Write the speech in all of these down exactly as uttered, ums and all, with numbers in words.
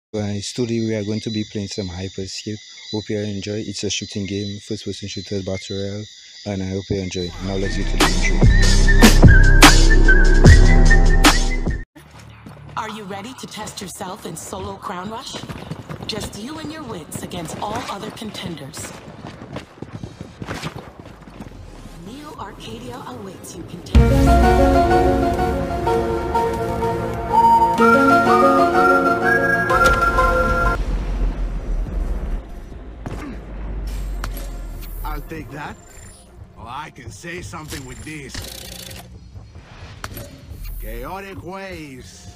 Guys, today we are going to be playing some Hyperscape. Hope you enjoy. It's a shooting game, first person shooter battle royale, and I hope you enjoy. Now let's get to the intro. Are you ready to test yourself in solo Crown Rush? Just you and your wits against all other contenders. Neo Arcadia awaits you, contenders. I'll take that. Oh, I can say something with this. Chaotic waves.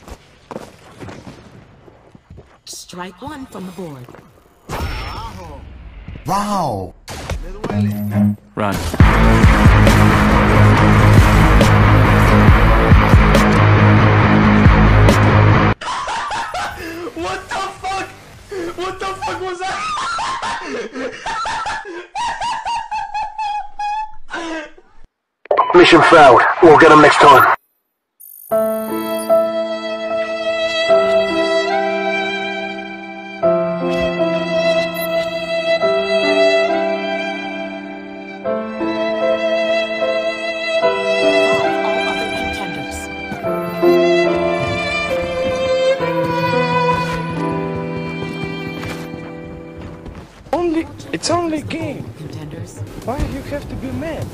Strike one from the board. Wow! Run. What the fuck? What the fuck was that? Mission failed. We'll get them next time. Only, it's only a game. Contenders. Why do you have to be mad?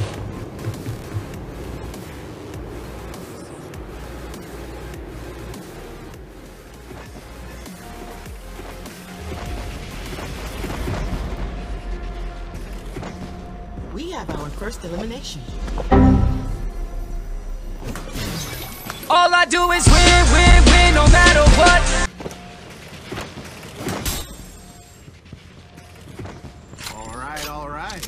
We have our first elimination. All I do is win, win, win, no matter what. All right, all right.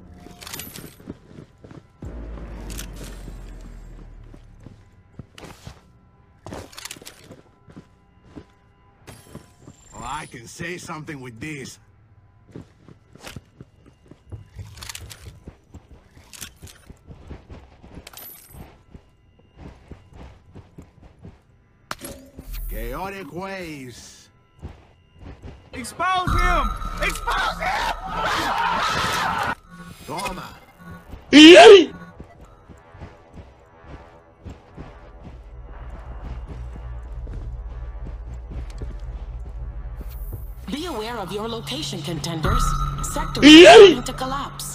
Oh, I can say something with this. Chaotic waves. Expose him! Expose him! Toma. Be aware of your location, contenders. Sector is starting to collapse.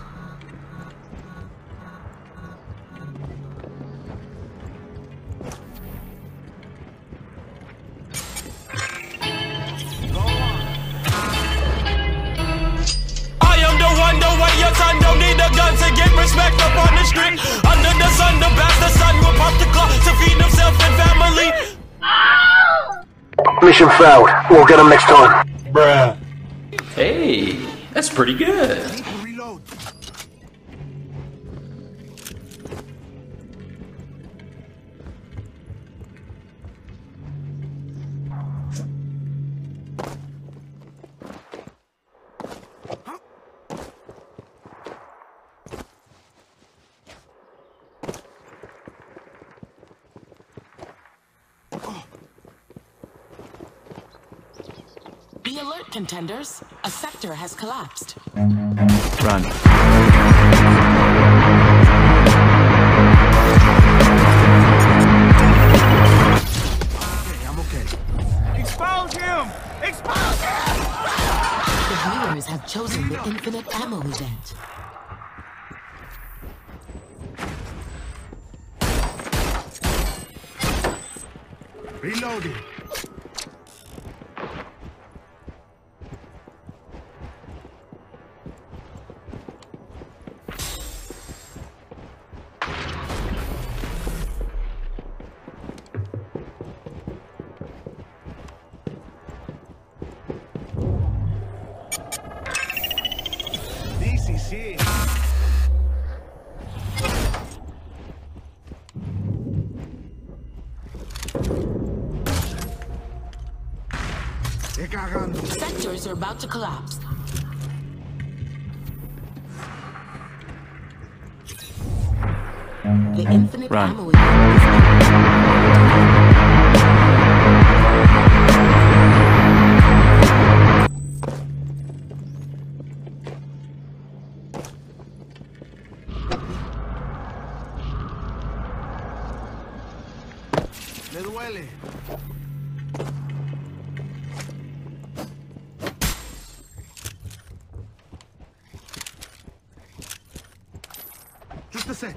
I am the one, the way your son don't need a gun to get respect up on the street. Under the sun, the bastard son will pop the clock to feed himself and family. Mission failed. We'll get them next time. Bruh. Hey, that's pretty good. Reload. Be alert, contenders. A sector has collapsed. Run. Okay, I'm okay. Expose him! Expose him! The viewers have chosen the infinite ammo event. Reloading. This is it. They're cagando. Sectors are about to collapse. The infinite Run. ammo is sec.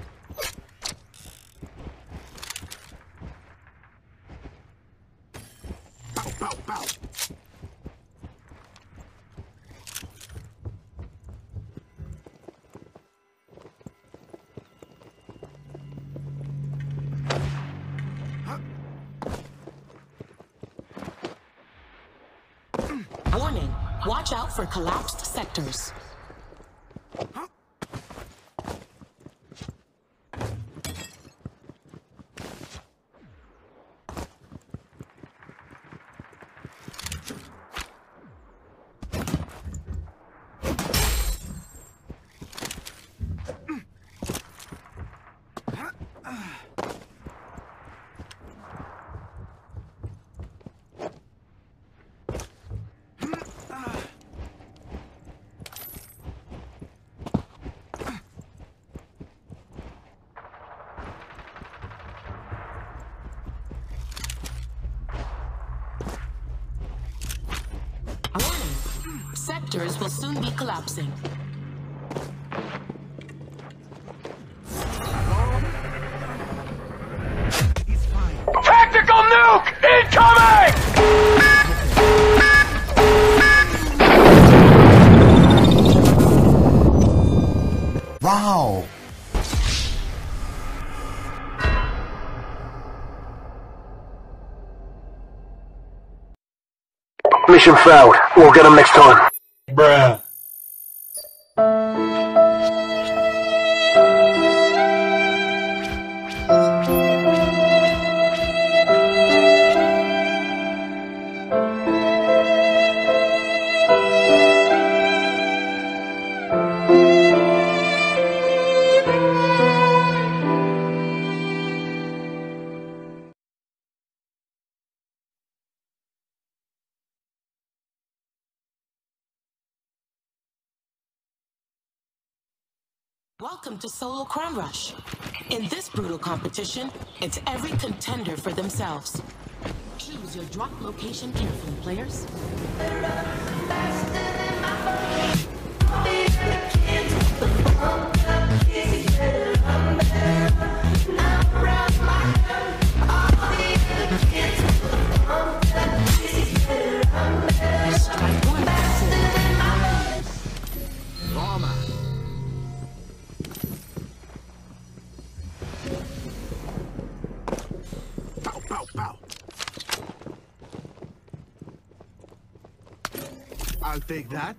Pow, pow, pow. Warning, watch out for collapsed sectors. Warning, sectors will soon be collapsing. He's fine. Tactical nuke incoming! Wow. Mission failed. We'll get them next time. Bruh. Welcome to Solo Crown Rush. In this brutal competition, it's every contender for themselves. Choose your drop location carefully, players. Strike one, that's it. Roma. Pow, pow, pow. I'll take that.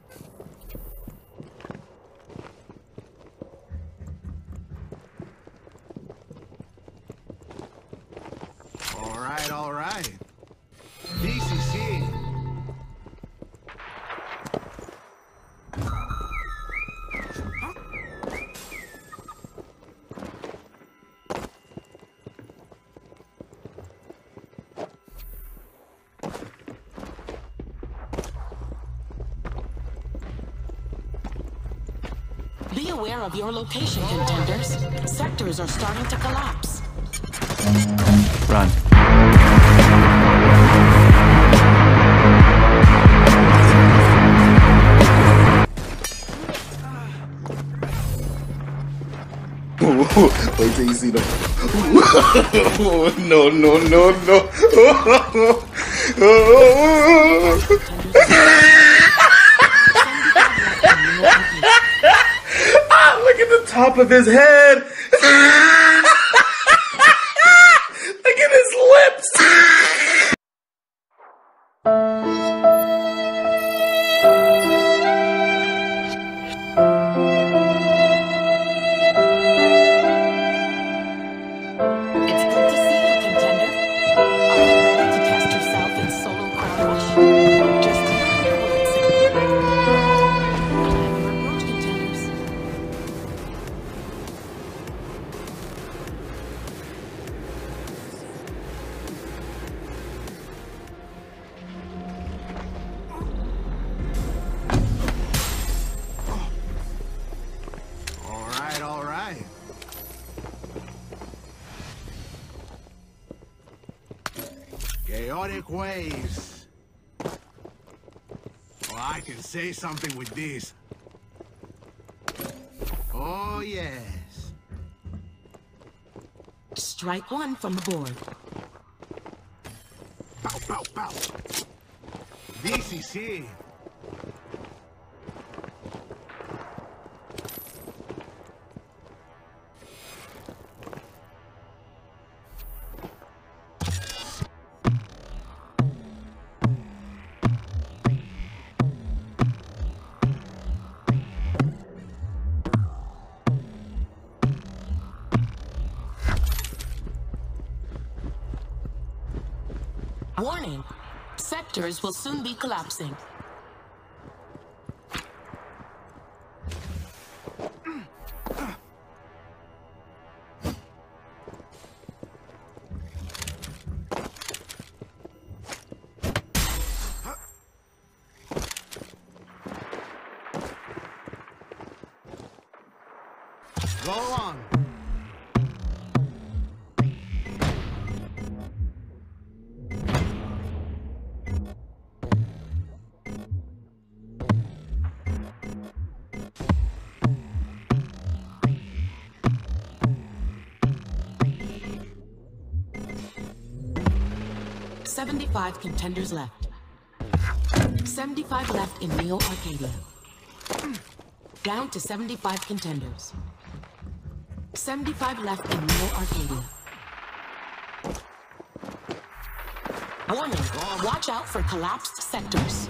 All right, all right. D C C. Be aware of your location, contenders. Sectors are starting to collapse. Run. Wait till you see them. No, no, no, no. Ah, look at the top of his head. Look at his lips. It's good to see you, contender. Are you ready to test yourself in Solo Crown Rush? Just deal in your wits. Time your approach, contenders. All right, all right. Chaotic waves. Oh, I can say something with this. Oh, yes. Strike one from the board. Pow, pow, pow. This is it. Warning, sectors will soon be collapsing. Go on. seventy-five contenders left. seventy-five left in Neo Arcadia. Down to seventy-five contenders. seventy-five left in Neo Arcadia. Warning, watch out for collapsed sectors.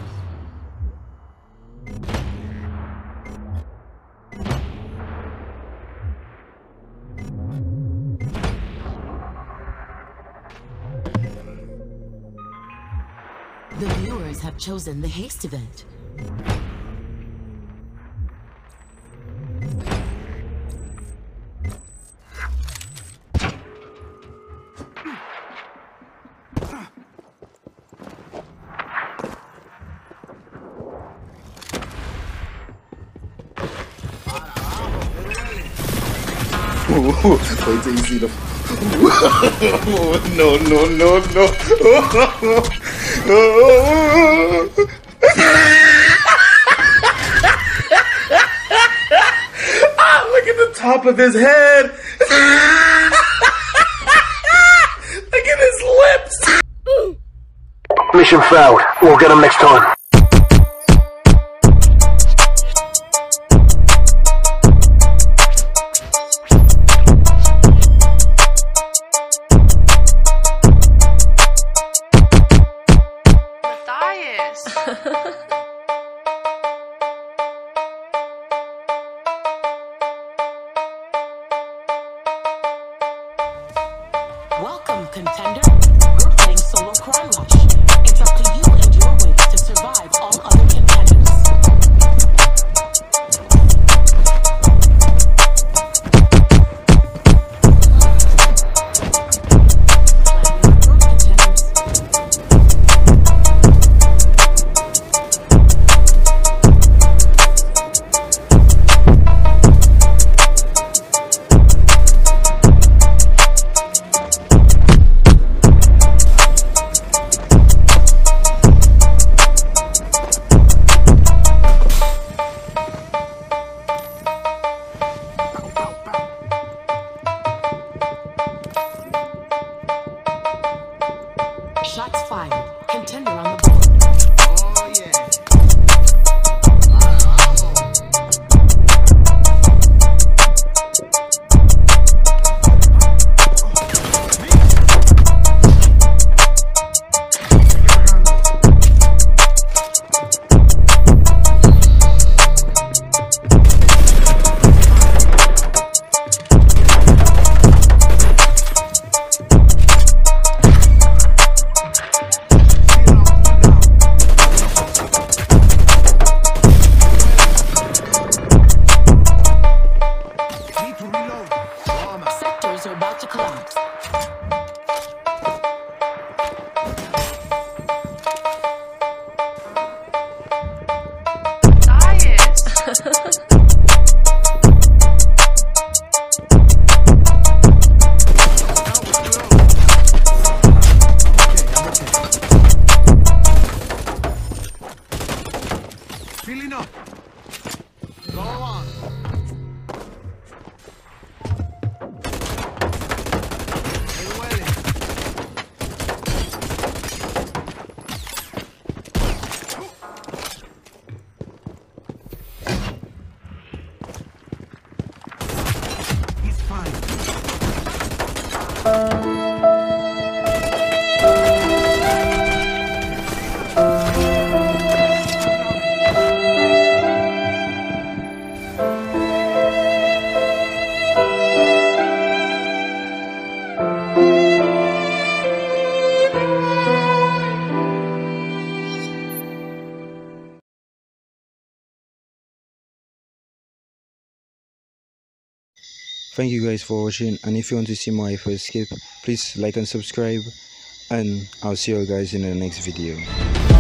The viewers have chosen the haste event. Wait till you see the. No, no, no, no. Ah, look at the top of his head. Look at his lips. Mission failed. We'll get him next time. Welcome, contender. You're playing solo crime rush. It's up to you and your ways to survive all other contenders. Shots fired. Contender on the board. Oh, yeah. Sectors are about to collapse. Feeling up. Go on. Thank you guys for watching, and if you want to see more Hyper Escape, please like and subscribe, and I'll see you guys in the next video.